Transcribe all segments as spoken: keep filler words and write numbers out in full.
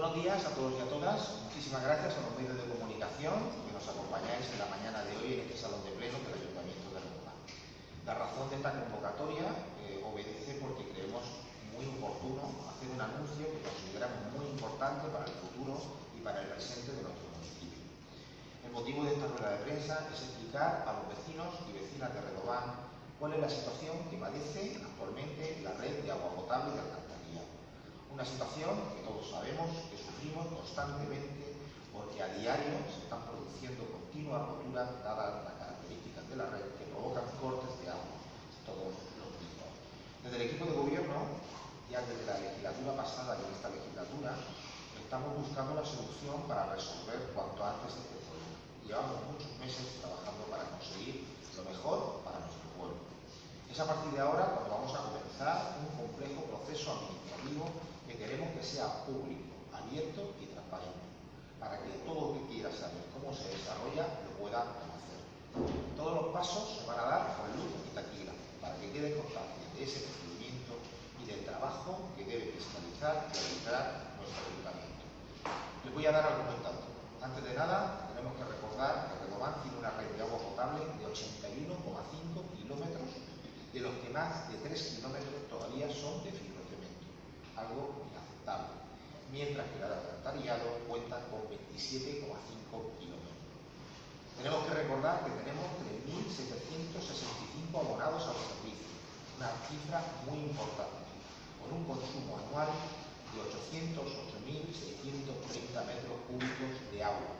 Buenos días a todos y a todas. Muchísimas gracias a los medios de comunicación que nos acompañáis en la mañana de hoy en este salón de pleno del Ayuntamiento de Redován. La razón de esta convocatoria eh, obedece porque creemos muy oportuno hacer un anuncio que consideramos muy importante para el futuro y para el presente de nuestro municipio. El motivo de esta rueda de prensa es explicar a los vecinos y vecinas de Redován cuál es la situación que padece actualmente la red de agua potable y de alcantarillado. Una situación que todos sabemos que sufrimos constantemente porque a diario se están produciendo continuas roturas dadas las características de la red que provocan cortes de agua todos los días. Desde el equipo de gobierno, ya desde la legislatura pasada y en esta legislatura, estamos buscando la solución para resolver cuanto antes este problema. Llevamos muchos meses trabajando para conseguir lo mejor para nuestro pueblo. Es a partir de ahora cuando vamos a comenzar un complejo proceso administrativo que queremos que sea público, abierto y transparente, para que todo el que quiera saber cómo se desarrolla lo pueda conocer. Todos los pasos se van a dar con luz y taquígrafo, para que quede constancia de ese procedimiento y del trabajo que debe fiscalizar y arbitrar nuestro ayuntamiento. Les voy a dar algunos datos. Antes de nada, tenemos que recordar que Redován tiene una red de agua potable de ochenta y uno coma cinco kilómetros, de los que más de tres kilómetros todavía son de fibrocemento, algo inaceptable, mientras que la de alcantarillado cuenta con veintisiete coma cinco kilómetros. Tenemos que recordar que tenemos tres mil setecientos sesenta y cinco abonados al servicio, una cifra muy importante, con un consumo anual de ochocientos ocho mil seiscientos treinta metros cúbicos de agua.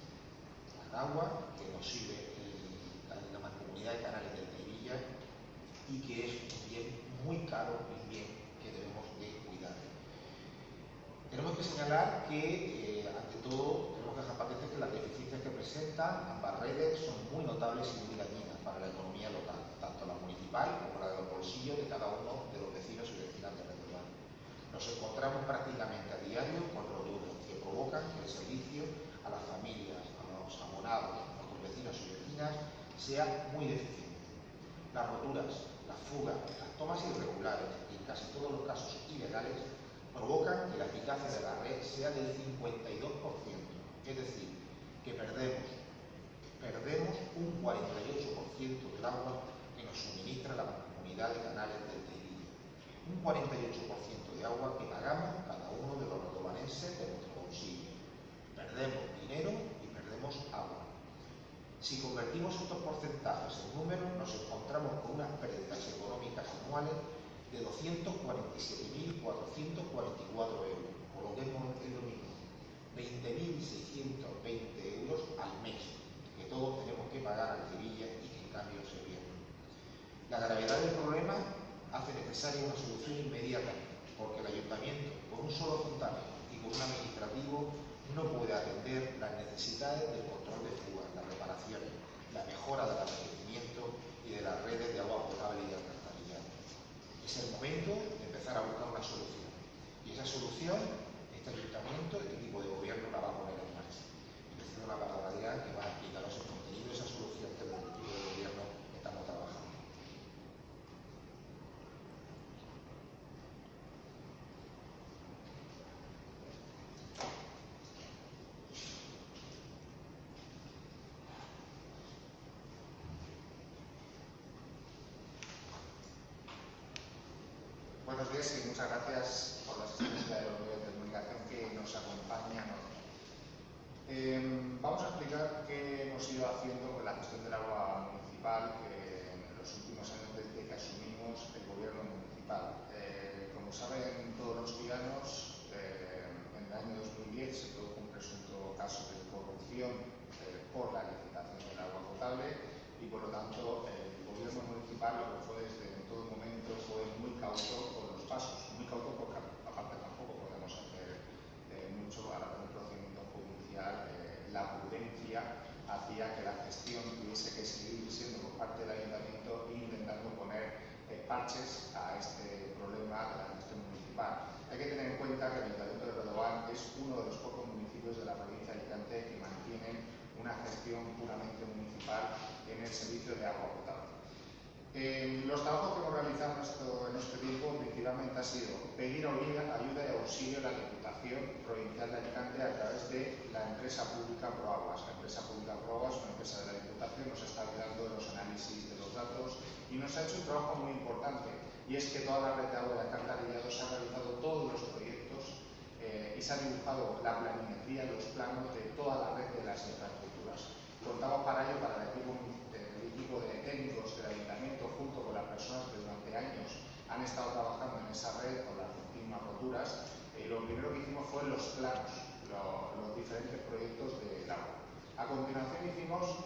Agua que nos sirve en la mancomunidad de Canales del Teivilla y que es un bien muy caro y un bien que debemos de cuidar. Tenemos que señalar que, eh, ante todo, tenemos que dejar patente que las deficiencias que presentan ambas redes son muy notables y muy dañinas para la economía local, tanto la municipal como la de los bolsillos de cada uno de los vecinos y vecinas de Redován. Nos encontramos prácticamente a diario con roturas que provocan que el servicio a las familias, a los abonados, a los vecinos y vecinas sea muy deficiente. Las roturas, las fugas, las tomas irregulares y en casi todos los casos ilegales provocan que la eficacia de la red sea del cincuenta y dos por ciento, es decir, que perdemos, perdemos un cuarenta y ocho por ciento del agua que nos suministra la Mancomunidad de Canales del Teivilla. Un cuarenta y ocho por ciento de agua que pagamos cada uno de los redovanenses de nuestro bolsillo. Perdemos dinero y perdemos agua. Si convertimos estos porcentajes en números, nos encontramos con unas pérdidas económicas anuales de doscientos cuarenta y siete mil cuatrocientos cuarenta y cuatro euros, por lo que es lo mismo, veinte mil seiscientos veinte euros al mes, que todos tenemos que pagar al Teivilla y que en cambio se pierde. La gravedad del problema hace necesaria una solución inmediata, porque el ayuntamiento, con un solo fontanero y con un administrativo, no puede atender las necesidades del control de fugas, las reparaciones, la mejora del abastecimiento y de las redes de agua potable y de alcantarillado. Es el momento de empezar a buscar una solución. Y esa solución, este ayuntamiento, este equipo de gobierno la va a poner en marcha. Le cedo la palabra a Adrián, que va a explicaros el contenido de esa solución que desde el equipo de gobierno estamos trabajando. Buenos días y muchas gracias por la asistencia de los medios de comunicación que nos acompañan hoy. Eh, vamos a explicar qué hemos ido haciendo con la gestión del agua municipal que en los últimos años desde que asumimos el gobierno municipal. Eh, como saben todos los villanos, eh, en el año dos mil diez se produjo un presunto caso de corrupción eh, por la licitación del agua potable y por lo tanto el gobierno municipal lo que fue desde en todo momento fue muy cauto con los pasos, muy cauto porque aparte tampoco podemos hacer eh, mucho a la hora del procedimiento judicial. Eh, la prudencia hacía que la gestión tuviese que seguir siendo por parte del ayuntamiento e intentando poner eh, parches a este problema de la gestión municipal. Hay que tener en cuenta que el ayuntamiento de Redován es uno de los pocos municipios de la provincia de Alicante que mantienen una gestión puramente municipal en el servicio de agua potable. Eh, los trabajos que hemos realizado en, esto, en este tiempo efectivamente ha sido pedir ayuda y auxilio a la Diputación Administración Provincial de Alicante a través de la empresa pública Proaguas. La empresa pública Proaguas, una empresa de la Diputación, nos está ayudando en los análisis de los datos y nos ha hecho un trabajo muy importante, y es que toda la red de agua de alcantarillado se han realizado todos los proyectos eh, y se ha dibujado la planimetría, los planos de toda la red de las infraestructuras. Contamos para ello, para el equipo, el equipo de técnicos del Ayuntamiento, junto con las personas que durante años han estado trabajando en esa red con las últimas roturas. Eh, lo primero que hicimos fue los planos, lo, los diferentes proyectos del agua. A continuación hicimos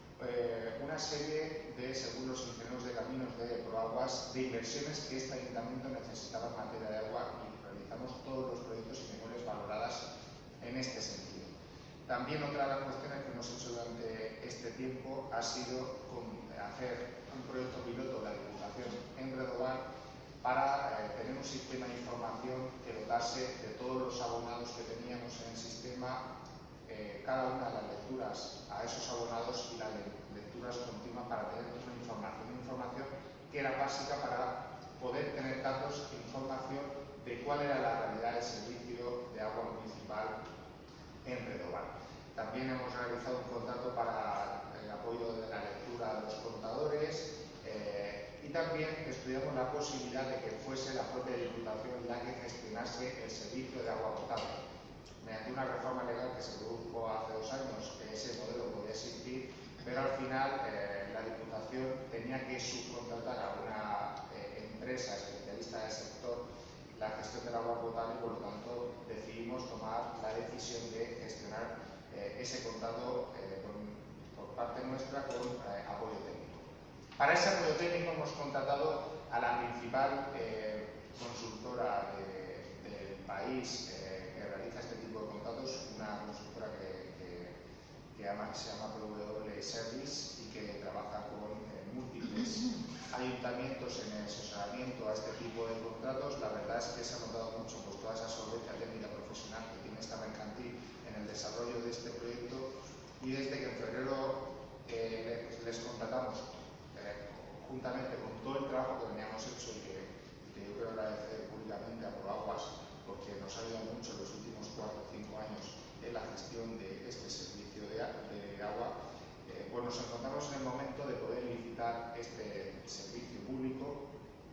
eh, una serie de, según los ingenieros de caminos de Proaguas, de inversiones que este ayuntamiento necesitaba en materia de agua, y realizamos todos los proyectos y memorias valoradas en este sentido. También otra de las cuestiones que hemos hecho durante este tiempo ha sido con hacer un proyecto piloto de la Diputación en Redován para eh, tener un sistema de información que dotase de todos los abonados que teníamos en el sistema, eh, cada una de las lecturas a esos abonados y las lecturas continuas, para tener una información, una información que era básica para poder tener datos e información de cuál era la realidad del servicio de agua municipal en Redován. También hemos realizado un contrato para el apoyo de la lectura de los contadores, eh, y también estudiamos la posibilidad de que fuese la propia Diputación la que gestionase el servicio de agua potable. Mediante una reforma legal que se produjo hace dos años, que ese modelo podía existir, pero al final eh, la Diputación tenía que subcontratar a una eh, empresa especialista del sector la gestión del agua potable, y por lo tanto decidimos tomar la decisión de gestionar eh, ese contrato eh, con, por parte nuestra con eh, apoyo técnico. Para ese apoyo técnico hemos contratado a la principal eh, consultora de, del país eh, que realiza este tipo de contratos, una consultora que, que, que ama, se llama P W Service, y que trabaja con eh, múltiples ayuntamientos en el asesoramiento a este tipo de contratos. La verdad es que se ha notado mucho pues, toda esa solvencia técnica profesional que tiene esta mercantil en el desarrollo de este proyecto, y desde que en febrero eh, les, les contratamos eh, juntamente con todo el trabajo que veníamos hecho, y que, que yo quiero agradecer públicamente a Proaguas, porque nos ha ayudado mucho en los últimos cuatro o cinco años en la gestión de este servicio de, de agua. Eh, pues nos encontramos en el momento de poder licitar este servicio público,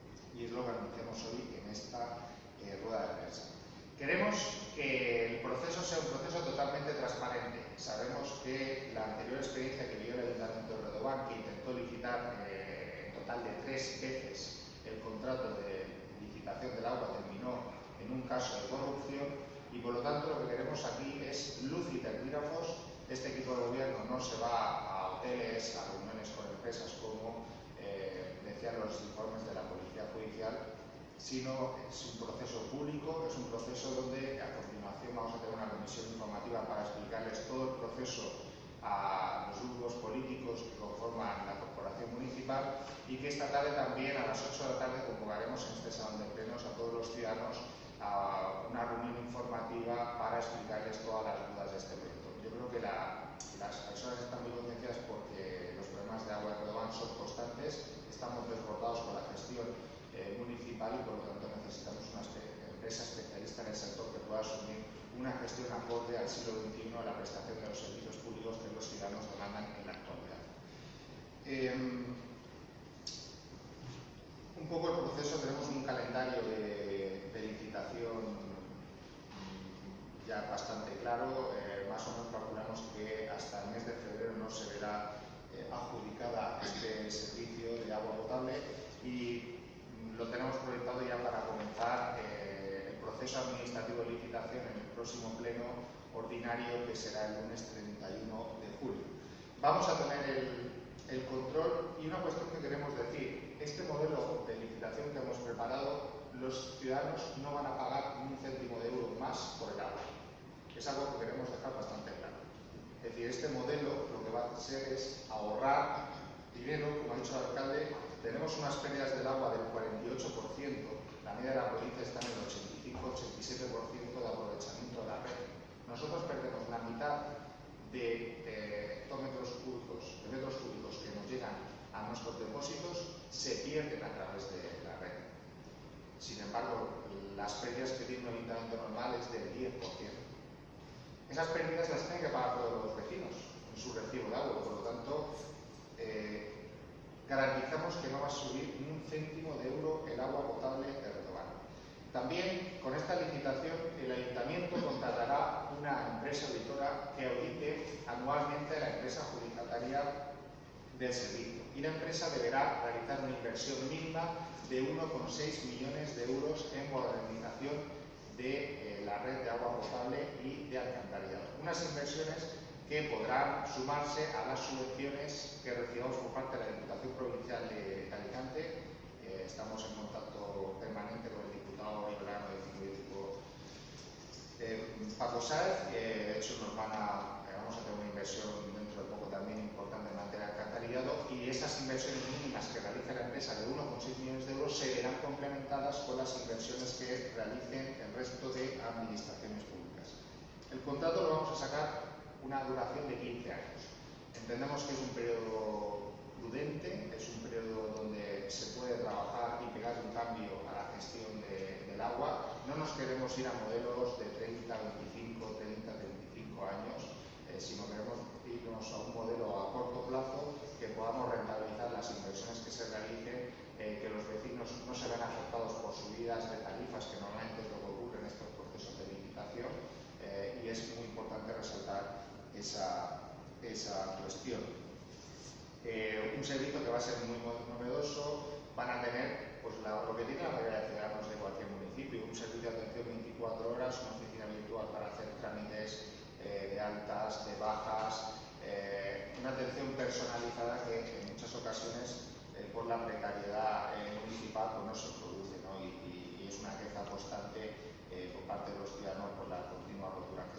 y es lo que anunciamos hoy en esta eh, rueda de prensa. Queremos que el proceso sea un proceso totalmente transparente. Sabemos que la anterior experiencia que vivió el Ayuntamiento de Redován, que intentó licitar eh, en total de tres veces el contrato de licitación del agua, terminó en un caso de corrupción, y por lo tanto lo que queremos aquí es luz y taquígrafos. Este equipo de gobierno no se va a hoteles, a reuniones con empresas, como eh, decían los informes de la Policía Judicial, sino es un proceso público, es un proceso donde a continuación vamos a tener una comisión informativa para explicarles todo el proceso a los grupos políticos que conforman la corporación municipal, y que esta tarde también a las ocho de la tarde convocaremos en este salón de plenos a todos los ciudadanos a una reunión informativa para explicarles todas las dudas de este proyecto. Yo creo que la, las personas están muy concienciadas porque los problemas de agua de Redován son constantes, estamos desbordados con la gestión eh, municipal, y por lo tanto necesitamos una espe empresa especialista en el sector que pueda asumir una gestión acorde al siglo veintiuno a la prestación de los servicios públicos que los ciudadanos demandan en la actualidad. Eh, un poco el proceso, tenemos un calendario de, de licitación ya bastante claro, eh, más o menos calculamos que hasta el mes de febrero no se verá eh, adjudicada este servicio de agua potable, y lo tenemos proyectado ya para comenzar eh, el proceso administrativo de licitación en el próximo pleno ordinario, que será el lunes treinta y uno de julio. Vamos a tener el, el control, y una cuestión que queremos decir: este modelo de licitación que hemos preparado, los ciudadanos no van a pagar ni un céntimo de euro más por el agua. Es algo que queremos dejar bastante claro. Es decir, este modelo lo que va a hacer es ahorrar dinero. Como ha dicho el alcalde, tenemos unas pérdidas del agua del cuarenta y ocho por ciento, la media de la provincia está en el ochenta y cinco a ochenta y siete por ciento de aprovechamiento de la red. Nosotros perdemos la mitad de eh, hectómetros cúbicos, de metros cúbicos que nos llegan a nuestros depósitos, se pierden a través de la red. Sin embargo, las pérdidas que tiene un ayuntamiento normal es del diez por ciento. Esas pérdidas las tienen que pagar todos los vecinos en su recibo de agua, por lo tanto, eh, garantizamos que no va a subir ni un céntimo de euro el agua potable de Redován. También, con esta licitación, el ayuntamiento contratará una empresa auditora que audite anualmente a la empresa adjudicataria del servicio, y la empresa deberá realizar una inversión mínima de uno coma seis millones de euros en modernización de eh, la red de agua potable y de alcantarillado. Unas inversiones que podrán sumarse a las subvenciones que recibamos por parte de la Diputación Provincial de Alicante. Eh, estamos en contacto permanente con el diputado Iberano de Ciclo Hídrico eh, Paco Sáez, que de hecho nos van a, eh, vamos a tener una inversión dentro de poco también importante en materia de alcantarillado, y esas inversiones mínimas que realiza la empresa de uno coma seis millones de euros se verán complementadas con las inversiones que realicen el resto de administraciones públicas. El contrato lo vamos a sacar una duración de quince años. Entendemos que es un periodo prudente, es un periodo donde se puede trabajar y pegar un cambio a la gestión de, del agua. No nos queremos ir a modelos de treinta, veinticinco, treinta, treinta y cinco años, eh, sino queremos irnos a un modelo a corto plazo que podamos rentabilizar las inversiones que se realicen, eh, que los vecinos no se vean afectados por subidas de tarifas, que normalmente es lo que ocurre en estos procesos de licitación, eh, y es muy importante resaltar esa, esa cuestión. Eh, un servicio que va a ser muy novedoso, van a tener pues, la, lo que tiene la mayoría de ciudadanos de cualquier municipio, un servicio de atención veinticuatro horas, una oficina virtual para hacer trámites eh, de altas, de bajas, eh, una atención personalizada que en muchas ocasiones eh, por la precariedad eh, municipal pues, no se produce, ¿no? Y, y, y es una queja constante eh, por parte de los ciudadanos por la continua rotura